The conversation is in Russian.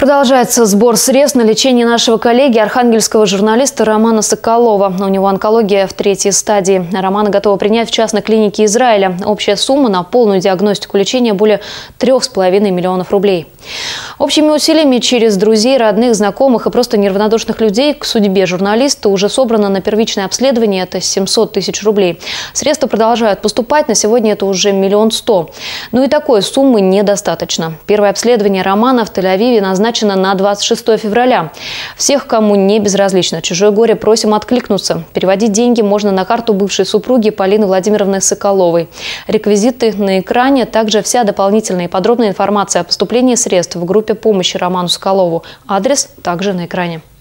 Продолжается сбор средств на лечение нашего коллеги, архангельского журналиста Романа Соколова. У него онкология в 3-й стадии. Романа готова принять в частной клинике Израиля. Общая сумма на полную диагностику лечения более 3,5 миллионов рублей. Общими усилиями через друзей, родных, знакомых и просто неравнодушных людей к судьбе журналиста уже собрано на первичное обследование. Это 700 тысяч рублей. Средства продолжают поступать. На сегодня это уже 1 100 000. Но и такой суммы недостаточно. Первое обследование Романа в Тель-Авиве назначено на 26 февраля. Всех, кому не безразлично чужое горе, просим откликнуться. Переводить деньги можно на карту бывшей супруги Полины Владимировны Соколовой. Реквизиты на экране, также вся дополнительная и подробная информация о поступлении средств в группе помощи Роману Соколову. Адрес также на экране.